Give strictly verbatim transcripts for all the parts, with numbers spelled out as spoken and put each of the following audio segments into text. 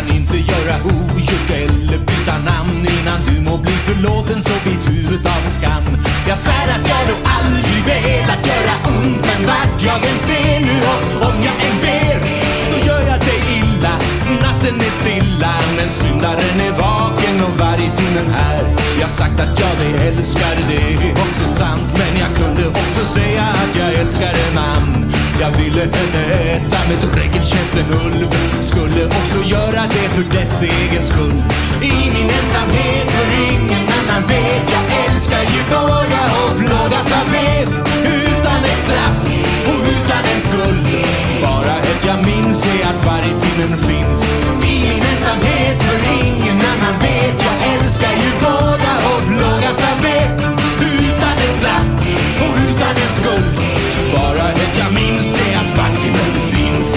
Kan inte göra ogjort eller byta namn. Innan du må bli förlåten så bit huvudet av skam. Jag svär att jag då aldrig velat göra ont, men vart jag än ser nu och om jag än ber så gör jag dig illa. Natten är stilla men syndaren är vaken och varje timmen här. Jag sagt att jag dig älskar, det är också sant, men jag kunde också säga att jag älskar en annan. Jag ville henne äta med dräggelkäften ulv, skulle också göra det för dess egen skull. I min ensamhet för ingen annan vet, jag älskar ju båda och plågas av det. Utan ett straff och utan en skuld, bara ett jag minns är att varje timmen finns. I min ensamhet för ingen annan vet, jag älskar ju båda och plågas av det. Utan ett straff och utan en skuld, bara ett jag minns är att varje timmen finns.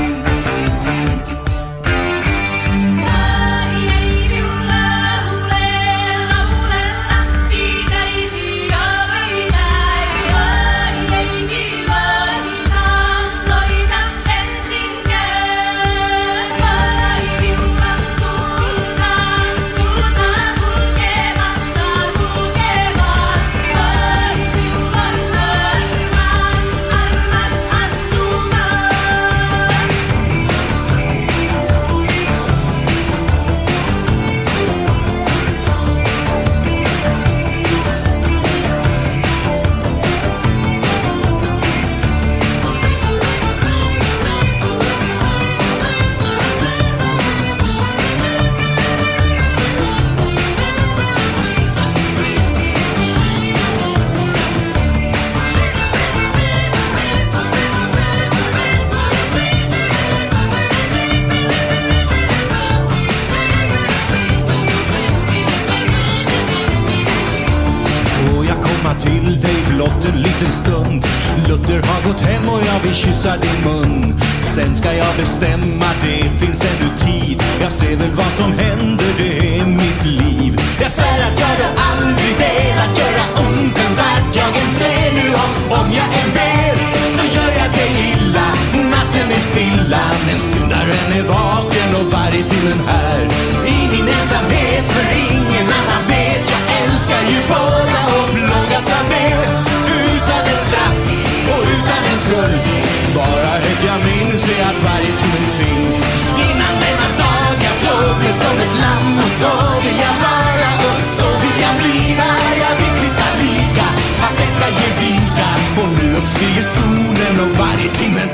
Till dig blott en liten stund. Luther har gått hem och jag vill kyssa din mun. Sen ska jag bestämma, det finns ännu tid. Jag ser väl vad som händer, det är mitt liv. Jag svär att jag då aldrig velat göra ont, men vart jag än ser nu och om jag än ber så gör jag dig illa. Natten är stilla men syndaren är vaken och varje timmen här. I min ensamhet för ingen annan vet, jag älskar ju båda och plågas av det. Utan ett straff och utan en skuld, bara ett jag minns är att varje timmen finns. Innan denna dag jag såg mig som ett lamm, och så vill jag vara och så vill jag bliva. Jag vill titta lika, att det ska ge vika. Och nu uppstiger solen och varje timmen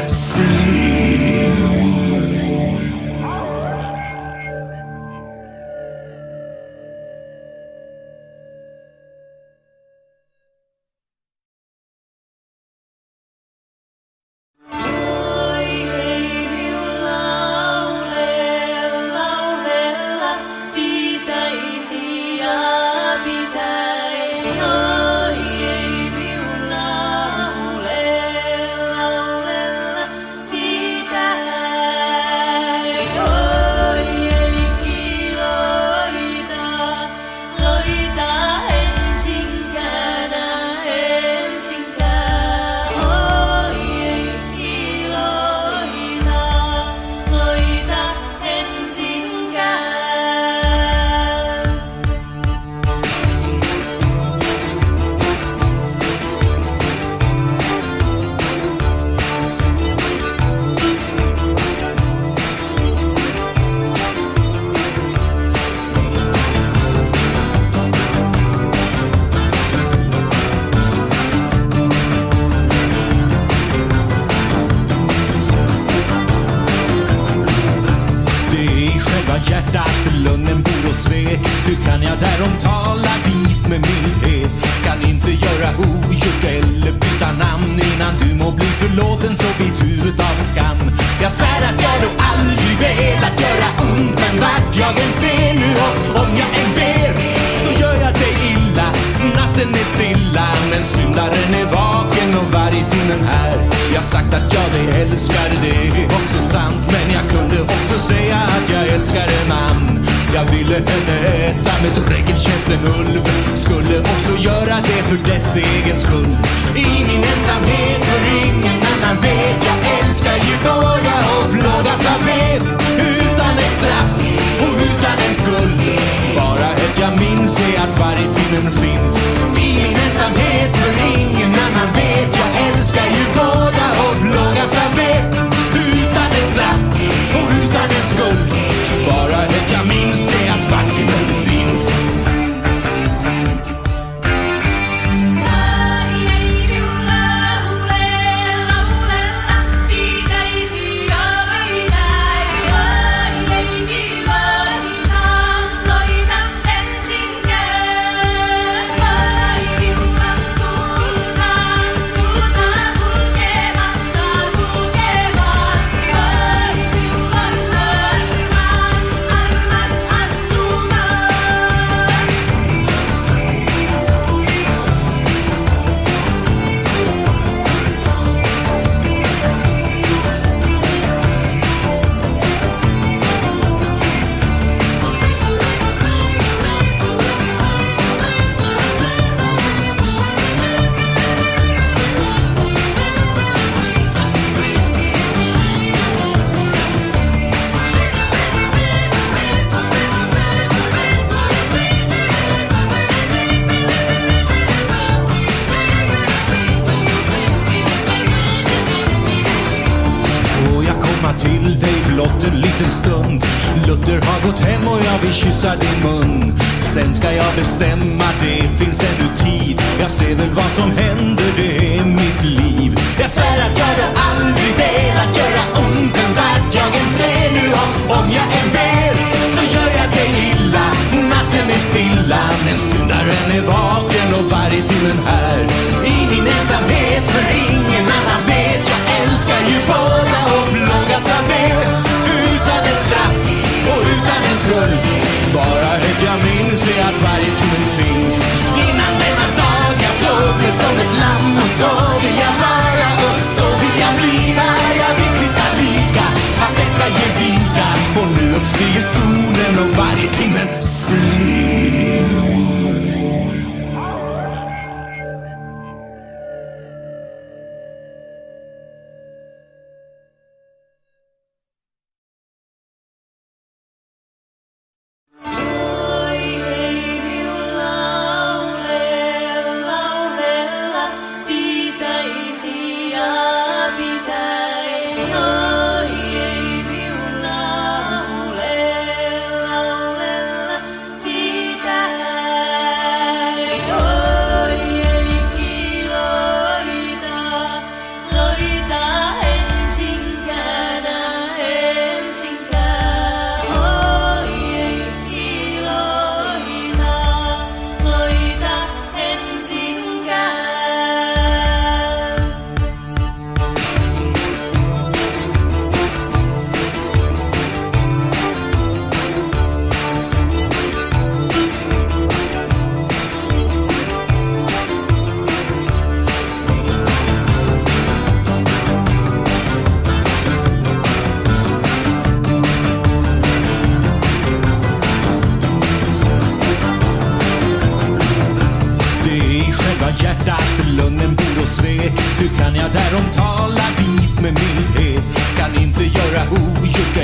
flyr. Hur kan jag därom tala vis med mildhet? Kan inte göra ogjort eller byta namn. Innan du må bli förlåten så bit huvudet av skam. Jag svär att jag då aldrig velat göra ont, men vart jag än ser nu och om jag än ber så gör jag dig illa. Natten är stilla men syndaren är vaken och varje timmen här. Jag sagt att jag dig älskar, det är också sant, men jag kunde också säga att jag älskar en annan. Jag ville henne äta med dräggelkäften ulv, skulle också göra det för dess egen skull. I min ensamhet för ingen annan vet, jag älskar ju båda och plågas av det. Utan ett straff har gått hem och jag vill kyssa din mun. Sen ska jag bestämma, det finns ännu tid. Jag ser väl vad som händer, det är mitt liv. Jag svär att jag då aldrig velat göra ont en värld jag än ser nu. Och om jag än ber så gör jag det illa. Natten är stilla, men syndaren är vaken och varje timmen här. I min ensamhet, för ingen annan vet. Jag älskar ju båda och plågas av det. Utan ett straff och utan en skuld. Bara ett jag minns är att varje timmen finns. Innan denna dag jag såg mig som ett lamm. Och så vill jag vara och så vill jag bliva. Jag vill sitta lika, att det ska ge vika. Och nu uppstiger solen och varje timmen flyr. Hur kan jag därom tala vis med mildhet? Kan inte göra ogjort